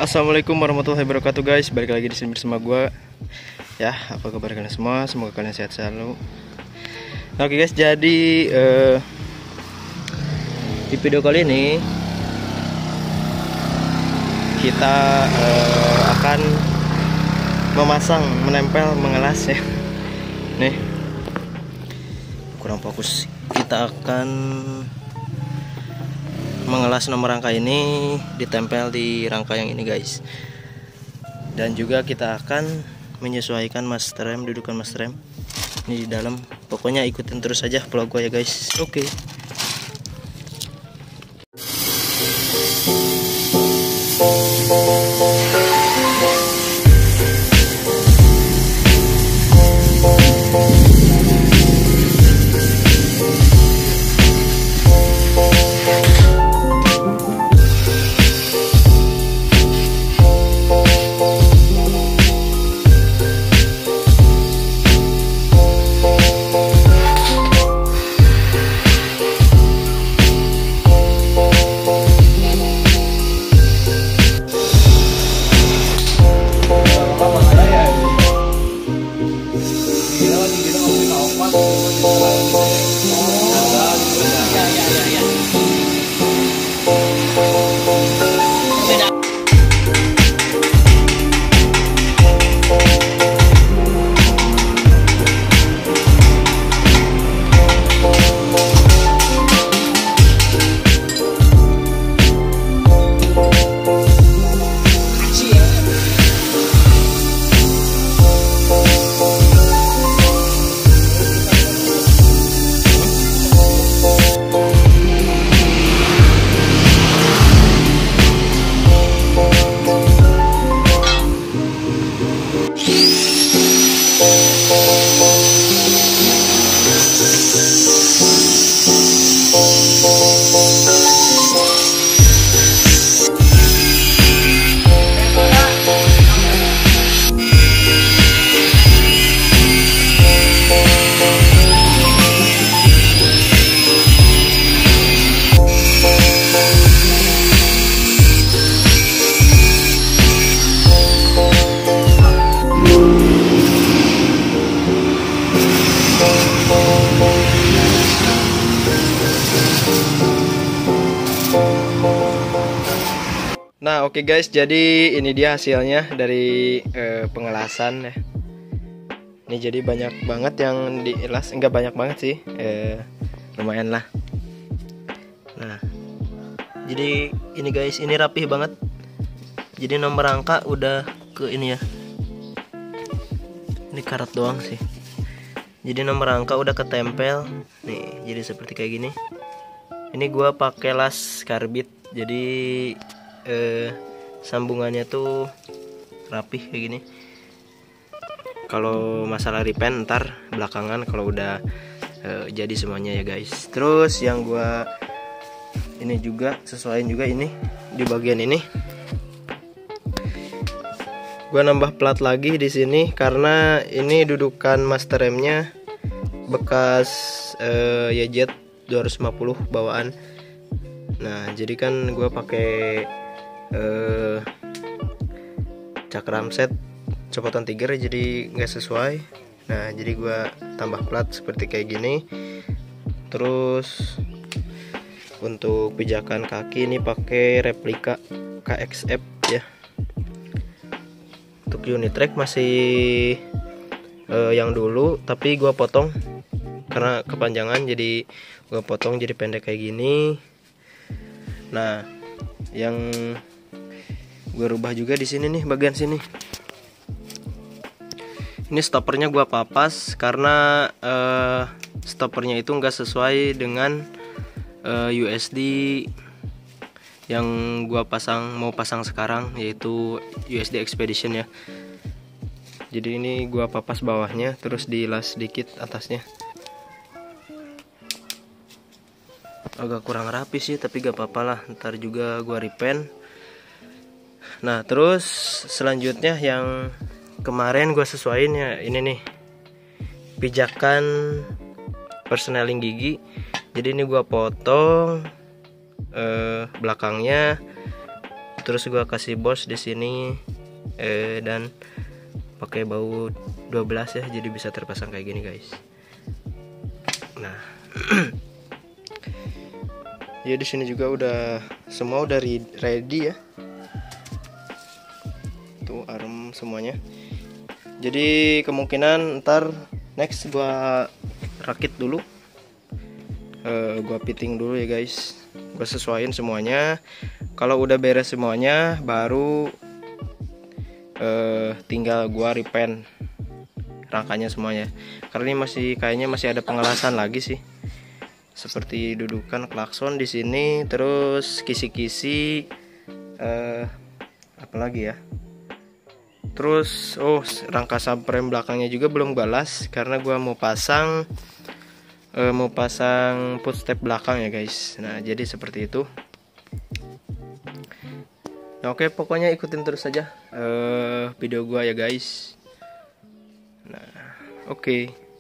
Assalamualaikum warahmatullahi wabarakatuh guys. Balik lagi di sini bersama gue. Ya, apa kabar kalian semua? Semoga kalian sehat selalu. Oke guys, jadi di video kali ini kita akan memasang, menempel, mengelas ya. Nih, kurang fokus. Kita akan mengelas nomor rangka ini ditempel di rangka yang ini guys, dan juga kita akan menyesuaikan master rem, dudukan master rem ini di dalam. Pokoknya ikutin terus aja vlog gue ya guys. Oke. Nah oke guys, jadi ini dia hasilnya dari pengelasan ya. Ini jadi banyak banget yang dielas, enggak banyak banget sih, lumayan lah. Nah jadi ini guys, ini rapih banget. Jadi nomor rangka udah ke ini ya, ini karat doang sih. Jadi nomor rangka udah ketempel nih, jadi seperti kayak gini. Ini gua pakai las karbit, jadi sambungannya tuh rapih kayak gini. Kalau masalah repaint ntar belakangan kalau udah jadi semuanya ya guys. Terus yang gua ini juga sesuaiin juga ini di bagian ini. Gua nambah plat lagi di sini karena ini dudukan master remnya bekas YZ 250 bawaan. Nah jadi kan gua pakai cakram set copotan tiger, jadi nggak sesuai. Nah jadi gua tambah plat seperti kayak gini. Terus untuk pijakan kaki ini pakai replika KXF ya. Untuk unit track masih yang dulu, tapi gua potong karena kepanjangan, jadi gua potong jadi pendek kayak gini. Nah yang gue rubah juga di sini nih, bagian sini. Ini stoppernya gue papas karena stoppernya itu nggak sesuai dengan USD yang gue mau pasang sekarang, yaitu USD Expedition ya. Jadi ini gue papas bawahnya, terus dilas sedikit atasnya. Agak kurang rapi sih, tapi gak apa-apa lah, ntar juga gue repaint. Nah terus selanjutnya yang kemarin gue sesuaiin ya, ini nih pijakan persneling gigi. Jadi ini gue potong belakangnya, Terus gua kasih bos di sini dan pakai bau 12 ya, jadi bisa terpasang kayak gini guys. Nah, ya di sini juga udah semua udah ready ya. Tuh arm semuanya. Jadi kemungkinan ntar next gua rakit dulu. Gua fitting dulu ya guys. Gua sesuaiin semuanya. Kalau udah beres semuanya, baru tinggal gua repaint rangkanya semuanya. Karena ini kayaknya masih ada pengelasan lagi sih. Seperti dudukan klakson di sini, terus kisi-kisi, apa lagi ya? Terus rangka subframe belakangnya juga belum balas karena gua mau pasang footstep belakang ya guys. Nah, jadi seperti itu. Nah, oke, pokoknya ikutin terus saja video gua ya guys. Nah, oke.